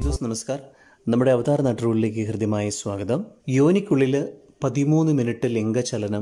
ദോസ്ത് നമസ്കാർ. നമ്മുടെ അവതാർ നാട്ടുകളിലേക്ക് ഹൃദ്യമായ സ്വാഗതം. യോനിക്കുള്ളിൽ 13 മിനിറ്റ് ലിംഗചലനം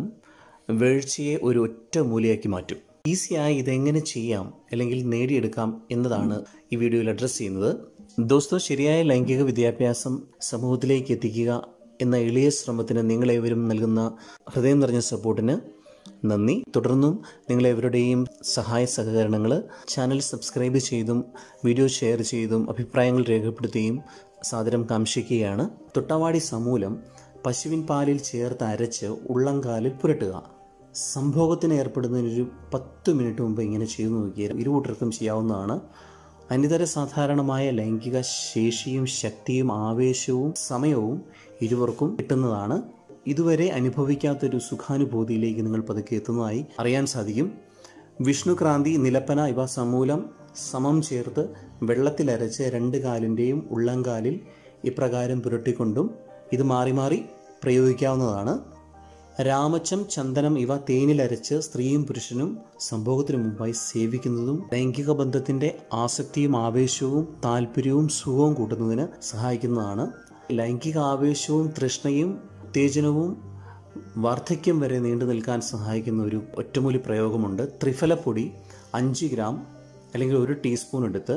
വീഴ്ചയെ ഒരു ഒറ്റ മൂലയാക്കി മാറ്റും. ഈസിയായി ഇതെങ്ങനെ ചെയ്യാം അല്ലെങ്കിൽ നേടിയെടുക്കാം എന്നതാണ് ഈ വീഡിയോയിൽ അഡ്രസ്സ് ചെയ്യുന്നത്. ദോസ്തോ, ശരിയായ ലൈംഗിക വിദ്യാഭ്യാസം സമൂഹത്തിലേക്ക് എത്തിക്കുക എന്ന എളിയ ശ്രമത്തിന് നിങ്ങളേവരും നൽകുന്ന ഹൃദയം നിറഞ്ഞ സപ്പോർട്ടിന് നന്ദി. തുടർന്നും നിങ്ങളെവരുടെയും സഹായ സഹകരണങ്ങൾ ചാനൽ സബ്സ്ക്രൈബ് ചെയ്തും വീഡിയോ ഷെയർ ചെയ്തും അഭിപ്രായങ്ങൾ രേഖപ്പെടുത്തുകയും സാദരം കാംക്ഷിക്കുകയാണ്. തൊട്ടാവാടി സമൂലം പശുവിൻ പാലിൽ ചേർത്ത് അരച്ച് ഉള്ളംകാലിൽ പുരട്ടുക. സംഭോഗത്തിന് ഏർപ്പെടുന്നതിനൊരു 10 മിനിറ്റ് മുമ്പ് ഇങ്ങനെ ചെയ്തു നോക്കിയാൽ ഇരുകൂട്ടർക്കും ചെയ്യാവുന്നതാണ്. അനിതര സാധാരണമായ ലൈംഗിക ശേഷിയും ശക്തിയും ആവേശവും സമയവും ഇരുവർക്കും കിട്ടുന്നതാണ്. ഇതുവരെ അനുഭവിക്കാത്തൊരു സുഖാനുഭൂതിയിലേക്ക് നിങ്ങൾ പതുക്കെ എത്തുന്നതായി അറിയാൻ സാധിക്കും. വിഷ്ണുക്രാന്തി, നിലപ്പന ഇവ സമൂലം സമം ചേർത്ത് വെള്ളത്തിലരച്ച് 2 കാലിൻ്റെയും ഉള്ളംകാലിൽ ഇപ്രകാരം പുരട്ടിക്കൊണ്ടും ഇത് മാറി മാറി പ്രയോഗിക്കാവുന്നതാണ്. രാമച്ചം, ചന്ദനം ഇവ തേനിലരച്ച് സ്ത്രീയും പുരുഷനും സംഭോഗത്തിനു മുമ്പായി സേവിക്കുന്നതും ലൈംഗിക ബന്ധത്തിൻ്റെ ആസക്തിയും ആവേശവും താല്പര്യവും സുഖവും കൂട്ടുന്നതിന് സഹായിക്കുന്നതാണ്. ലൈംഗിക ആവേശവും തൃഷ്ണയും ഉത്തേജനവും വാർദ്ധക്യം വരെ നീണ്ടു നിൽക്കാൻ സഹായിക്കുന്ന ഒരു ഒറ്റമൂലി പ്രയോഗമുണ്ട്. ത്രിഫലപ്പൊടി 5 ഗ്രാം അല്ലെങ്കിൽ 1 ടീസ്പൂൺ എടുത്ത്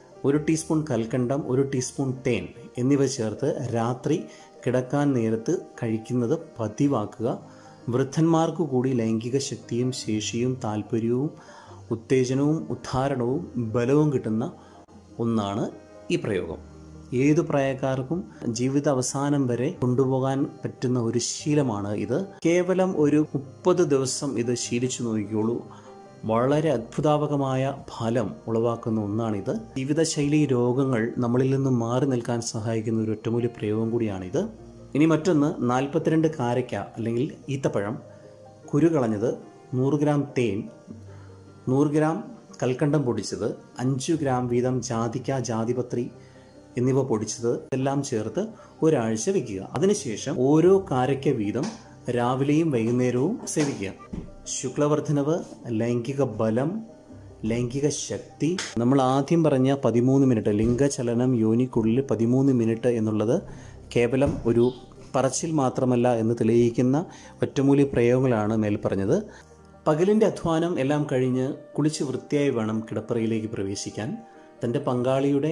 1 ടീസ്പൂൺ കൽക്കണ്ടം, 1 ടീസ്പൂൺ തേൻ എന്നിവ ചേർത്ത് രാത്രി കിടക്കാൻ നേരത്ത് കഴിക്കുന്നത് പതിവാക്കുക. വൃദ്ധന്മാർക്കു കൂടി ലൈംഗിക ശക്തിയും ശേഷിയും താല്പര്യവും ഉത്തേജനവും ഉദ്ധാരണവും ബലവും കിട്ടുന്ന ഒന്നാണ് ഈ പ്രയോഗം. ഏതു പ്രായക്കാർക്കും ജീവിത അവസാനം വരെ കൊണ്ടുപോകാൻ പറ്റുന്ന ഒരു ശീലമാണ് ഇത്. കേവലം ഒരു 30 ദിവസം ഇത് ശീലിച്ചു നോക്കിക്കോളൂ. വളരെ അത്ഭുതാവകമായ ഫലം ഉളവാക്കുന്ന ഒന്നാണിത്. ജീവിതശൈലി രോഗങ്ങൾ നമ്മളിൽ നിന്നും മാറി നിൽക്കാൻ സഹായിക്കുന്ന ഒരു ഒറ്റമൂലി പ്രയോഗം കൂടിയാണിത്. ഇനി മറ്റൊന്ന്, 42 കാരയ്ക്ക അല്ലെങ്കിൽ ഈത്തപ്പഴം കുരു കളഞ്ഞത്, 100 ഗ്രാം തേൻ, 100 ഗ്രാം കൽക്കണ്ടം പൊടിച്ചത്, 5 ഗ്രാം വീതം ജാതിക്ക, ജാതിപത്രി എന്നിവ പൊടിച്ചത് എല്ലാം ചേർത്ത് ഒരാഴ്ച വയ്ക്കുക. അതിനുശേഷം ഓരോ കാരയ്ക്ക വീതം രാവിലെയും വൈകുന്നേരവും സേവിക്കുക. ശുക്ലവർദ്ധനവ്, ലൈംഗിക ബലം, ലൈംഗിക ശക്തി. നമ്മൾ ആദ്യം പറഞ്ഞ 13 മിനിറ്റ് ലിംഗചലനം യോനിക്കുള്ളിൽ 13 മിനിറ്റ് എന്നുള്ളത് കേവലം ഒരു പറച്ചിൽ മാത്രമല്ല എന്ന് തെളിയിക്കുന്ന ഒറ്റമൂലി പ്രയോഗങ്ങളാണ് മേൽ പറഞ്ഞത്. പകലിൻ്റെ അധ്വാനം എല്ലാം കഴിഞ്ഞ് കുളിച്ച് വൃത്തിയായി വേണം കിടപ്പറയിലേക്ക് പ്രവേശിക്കാൻ. തൻ്റെ പങ്കാളിയുടെ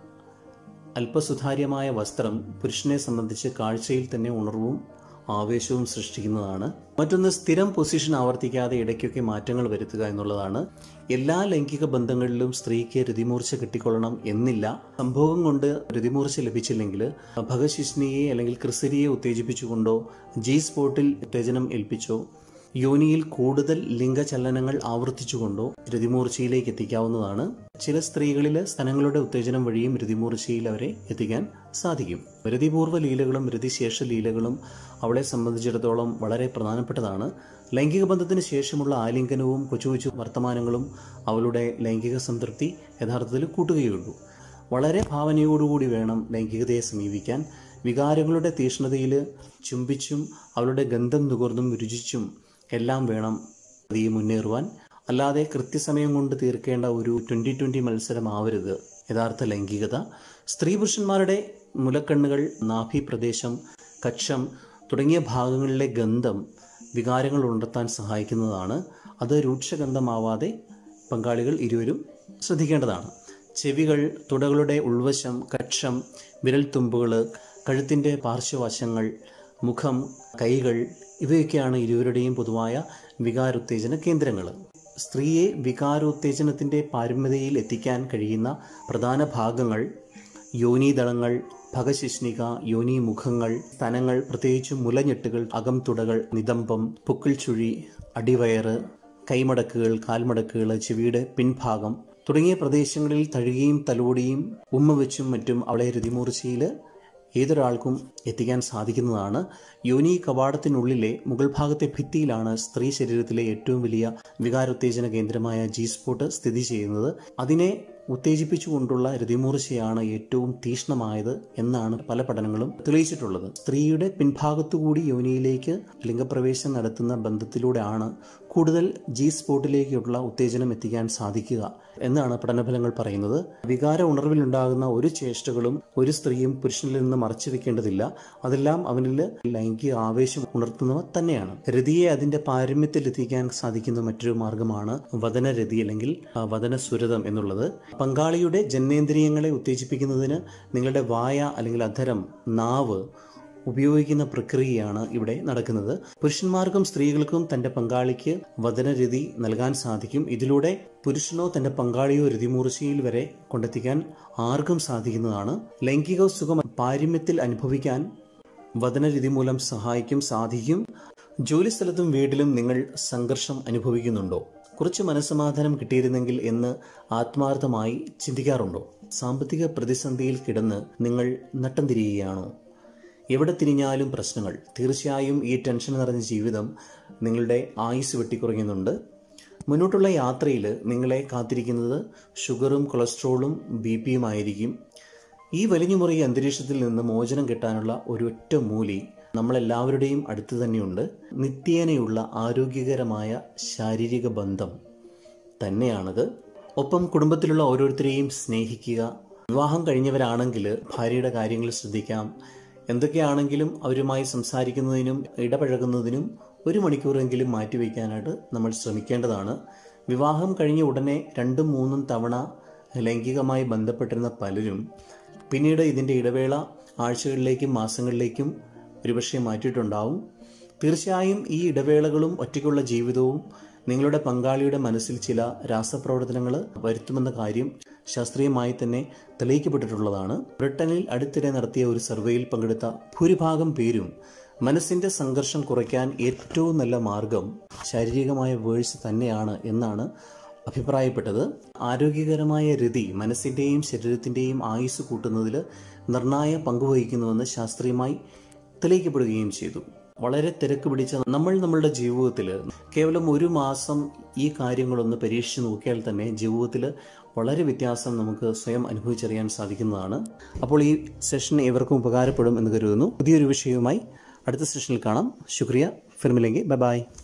അല്പസുതാര്യമായ വസ്ത്രം പുരുഷനെ സംബന്ധിച്ച് കാഴ്ചയിൽ തന്നെ ഉണർവും ആവേശവും സൃഷ്ടിക്കുന്നതാണ്. മറ്റൊന്ന്, സ്ഥിരം പൊസിഷൻ ആവർത്തിക്കാതെ ഇടയ്ക്കൊക്കെ മാറ്റങ്ങൾ വരുത്തുക എന്നുള്ളതാണ്. എല്ലാ ലൈംഗിക ബന്ധങ്ങളിലും സ്ത്രീക്ക് രതിമൂർച്ച കിട്ടിക്കൊള്ളണം എന്നില്ല. സംഭോഗം കൊണ്ട് രതിമൂർച്ച ലഭിച്ചില്ലെങ്കിൽ ഭഗശിഷ്ണിയെ അല്ലെങ്കിൽ ക്രിസരിയെ ഉത്തേജിപ്പിച്ചുകൊണ്ടോ ജി സ്പോട്ടിൽ ഉത്തേജനം ഏൽപ്പിച്ചോ യോനിയിൽ കൂടുതൽ ലിംഗചലനങ്ങൾ ആവർത്തിച്ചുകൊണ്ടോ രതിമൂർച്ചയിലേക്ക് എത്തിക്കാവുന്നതാണ്. ചില സ്ത്രീകളിൽ സ്തനങ്ങളുടെ ഉത്തേജനം വഴിയും രതിമൂർച്ചയിൽ അവരെ എത്തിക്കാൻ സാധിക്കും. രതിപൂർവ്വ ലീലകളും രതിശേഷ ലീലകളും അവളെ സംബന്ധിച്ചിടത്തോളം വളരെ പ്രധാനപ്പെട്ടതാണ്. ലൈംഗിക ബന്ധത്തിന് ശേഷമുള്ള ആലിംഗനവും കൊച്ചു കൊച്ചു വർത്തമാനങ്ങളും അവളുടെ ലൈംഗിക സംതൃപ്തി യഥാർത്ഥത്തിൽ കൂട്ടുകയുള്ളൂ. വളരെ ഭാവനയോടുകൂടി വേണം ലൈംഗികതയെ സമീപിക്കാൻ. വികാരങ്ങളുടെ തീഷ്ണതയിൽ ചുംബിച്ചും അവളുടെ ഗന്ധം നുകർന്നും രുചിച്ചും എല്ലാം വേണം ഈ മുന്നേറുവാൻ. അല്ലാതെ കൃത്യസമയം കൊണ്ട് തീർക്കേണ്ട ഒരു 20-20 മത്സരമാവരുത് യഥാർത്ഥ ലൈംഗികത. സ്ത്രീ പുരുഷന്മാരുടെ മുലക്കണ്ണുകൾ, നാഭി പ്രദേശം, കക്ഷം തുടങ്ങിയ ഭാഗങ്ങളിലെ ഗന്ധം വികാരങ്ങൾ ഉണർത്താൻ സഹായിക്കുന്നതാണ്. അത് രൂക്ഷഗന്ധമാവാതെ പങ്കാളികൾ ഇരുവരും ശ്രദ്ധിക്കേണ്ടതാണ്. ചെവികൾ, തുടകളുടെ ഉൾവശം, കക്ഷം, വിരൽത്തുമ്പുകൾ, കഴുത്തിൻ്റെ പാർശ്വവശങ്ങൾ, മുഖം, കൈകൾ ഇവയൊക്കെയാണ് ഇരുവരുടെയും പൊതുവായ വികാരോത്തേജന കേന്ദ്രങ്ങൾ. സ്ത്രീയെ വികാരോത്തേജനത്തിൻ്റെ പാരമ്യതയിൽ എത്തിക്കാൻ കഴിയുന്ന പ്രധാന ഭാഗങ്ങൾ യോനീദളങ്ങൾ, ഭഗശിഷ്ണിക, യോനിമുഖങ്ങൾ, സ്തനങ്ങൾ, പ്രത്യേകിച്ചും മുലഞ്ഞെട്ടുകൾ, അകംതുടകൾ, നിതംബം, പുക്കിൾ ചുഴി, അടിവയറ്, കൈമടക്കുകൾ, കാൽമടക്കുകൾ, ചെവിയുടെ പിൻഭാഗം തുടങ്ങിയ പ്രദേശങ്ങളിൽ തഴുകിയും തലോടിയും ഉമ്മ വെച്ചും മറ്റും അവളെ രതിമൂർച്ചയിൽ ഏതൊരാൾക്കും എത്തിക്കാൻ സാധിക്കുന്നതാണ്. യോനി കവാടത്തിനുള്ളിലെ മുകൾ ഭാഗത്തെ ഭിത്തിയിലാണ് സ്ത്രീ ശരീരത്തിലെ ഏറ്റവും വലിയ വികാരോത്തേജന കേന്ദ്രമായ ജി സ്പോട്ട് സ്ഥിതി ചെയ്യുന്നത്. അതിനെ ഉത്തേജിപ്പിച്ചുകൊണ്ടുള്ള രതിമൂർച്ചയാണ് ഏറ്റവും തീക്ഷ്ണമായത് എന്നാണ് പല പഠനങ്ങളും തെളിയിച്ചിട്ടുള്ളത്. സ്ത്രീയുടെ പിൻഭാഗത്തുകൂടി യോനിയിലേക്ക് ലിംഗപ്രവേശം നടത്തുന്ന ബന്ധത്തിലൂടെയാണ് കൂടുതൽ ജി സ്പോട്ടിലേക്കുള്ള ഉത്തേജനം എത്തിക്കാൻ സാധിക്കുക എന്നാണ് പഠനഫലങ്ങൾ പറയുന്നത്. വികാര ഉണർവിലുണ്ടാകുന്ന ഒരു ചേഷ്ടകളും ഒരു സ്ത്രീയും പുരുഷനിൽ നിന്ന് മറച്ചു വെക്കേണ്ടതില്ല. അതെല്ലാം അവനിൽ ലൈംഗിക ആവേശം ഉണർത്തുന്നവ തന്നെയാണ്. രതിയെ അതിന്റെ പാരമ്യത്തിൽ എത്തിക്കാൻ സാധിക്കുന്ന മറ്റൊരു മാർഗമാണ് വദനരതി അല്ലെങ്കിൽ വദനസുരതം എന്നുള്ളത്. പങ്കാളിയുടെ ജനനേന്ദ്രിയങ്ങളെ ഉത്തേജിപ്പിക്കുന്നതിന് നിങ്ങളുടെ വായ അല്ലെങ്കിൽ അധരം, നാവ് ഉപയോഗിക്കുന്ന പ്രക്രിയയാണ് ഇവിടെ നടക്കുന്നത്. പുരുഷന്മാർക്കും സ്ത്രീകൾക്കും തന്റെ പങ്കാളിക്ക് വദനരതി നൽകാൻ സാധിക്കും. ഇതിലൂടെ പുരുഷനോ തന്റെ പങ്കാളിയോ രതിമൂർച്ചയിൽ വരെ കൊണ്ടെത്തിക്കാൻ ആർക്കും സാധിക്കുന്നതാണ്. ലൈംഗിക സുഖം പാരമ്യത്തിൽ അനുഭവിക്കാൻ വദനരതി മൂലം സാധിക്കും. ജോലിസ്ഥലത്തും വീട്ടിലും നിങ്ങൾ സംഘർഷം അനുഭവിക്കുന്നുണ്ടോ? കുറച്ച് മനസ്സമാധാനം കിട്ടിയിരുന്നെങ്കിൽ എന്ന് ആത്മാർത്ഥമായി ചിന്തിക്കാറുണ്ടോ? സാമ്പത്തിക പ്രതിസന്ധിയിൽ കിടന്ന് നിങ്ങൾ നട്ടം തിരിയുകയാണോ? എവിടെ തിരിഞ്ഞാലും പ്രശ്നങ്ങൾ. തീർച്ചയായും ഈ ടെൻഷൻ നിറഞ്ഞ ജീവിതം നിങ്ങളുടെ ആയുസ് വെട്ടിക്കുറയുന്നുണ്ട്. മുന്നോട്ടുള്ള യാത്രയിൽ നിങ്ങളെ കാത്തിരിക്കുന്നത് ഷുഗറും കൊളസ്ട്രോളും BP-യും ആയിരിക്കും. ഈ വലിഞ്ഞുമുറിയ അന്തരീക്ഷത്തിൽ നിന്ന് മോചനം കിട്ടാനുള്ള ഒരൊറ്റ മൂലി നമ്മളെല്ലാവരുടെയും അടുത്ത് തന്നെയുണ്ട്. നിത്യേനയുള്ള ആരോഗ്യകരമായ ശാരീരിക ബന്ധം തന്നെയാണത്. ഒപ്പം കുടുംബത്തിലുള്ള ഓരോരുത്തരെയും സ്നേഹിക്കുക. വിവാഹം കഴിഞ്ഞവരാണെങ്കിൽ ഭാര്യയുടെ കാര്യങ്ങൾ ശ്രദ്ധിക്കാം. എന്തൊക്കെയാണെങ്കിലും അവരുമായി സംസാരിക്കുന്നതിനും ഇടപഴകുന്നതിനും 1 മണിക്കൂറെങ്കിലും മാറ്റിവെക്കാനായിട്ട് നമ്മൾ ശ്രമിക്കേണ്ടതാണ്. വിവാഹം കഴിഞ്ഞ ഉടനെ 2-3 തവണ ലൈംഗികമായി ബന്ധപ്പെട്ടിരുന്ന പലരും പിന്നീട് ഇതിൻ്റെ ഇടവേള ആഴ്ചകളിലേക്കും മാസങ്ങളിലേക്കും ഒരുപക്ഷെ മാറ്റിയിട്ടുണ്ടാവും. തീർച്ചയായും ഈ ഇടവേളകളും ഒറ്റയ്ക്കുള്ള ജീവിതവും നിങ്ങളുടെ പങ്കാളിയുടെ മനസ്സിൽ ചില രാസപ്രവർത്തനങ്ങൾ വരുത്തുമെന്ന കാര്യം ശാസ്ത്രീയമായി തന്നെ തെളിയിക്കപ്പെട്ടിട്ടുള്ളതാണ്. ബ്രിട്ടനിൽ അടുത്തിടെ നടത്തിയ ഒരു സർവേയിൽ പങ്കെടുത്ത ഭൂരിഭാഗം പേരും മനസ്സിന്റെ സംഘർഷം കുറയ്ക്കാൻ ഏറ്റവും നല്ല മാർഗം ശാരീരികമായ വേഴ്സ് തന്നെയാണ് എന്നാണ് അഭിപ്രായപ്പെട്ടത്. ആരോഗ്യകരമായ രതി മനസ്സിന്റെയും ശരീരത്തിന്റെയും ആയുസ് കൂട്ടുന്നതിൽ നിർണായക പങ്കുവഹിക്കുന്നുവെന്ന് ശാസ്ത്രീയമായി തെളിയിക്കപ്പെടുകയും ചെയ്തു. വളരെ തിരക്ക് പിടിച്ച നമ്മളുടെ ജീവിതത്തിൽ കേവലം 1 മാസം ഈ കാര്യങ്ങളൊന്ന് പരീക്ഷിച്ച് നോക്കിയാൽ തന്നെ ജീവിതത്തിൽ വളരെ വ്യത്യാസം നമുക്ക് സ്വയം അനുഭവിച്ചറിയാൻ സാധിക്കുന്നതാണ്. അപ്പോൾ ഈ സെഷൻ ഏവർക്കും ഉപകാരപ്പെടും എന്ന് കരുതുന്നു. പുതിയൊരു വിഷയവുമായി അടുത്ത സെഷനിൽ കാണാം. ശുക്രിയ. ഫിർ മിലേംഗെ. Bye by.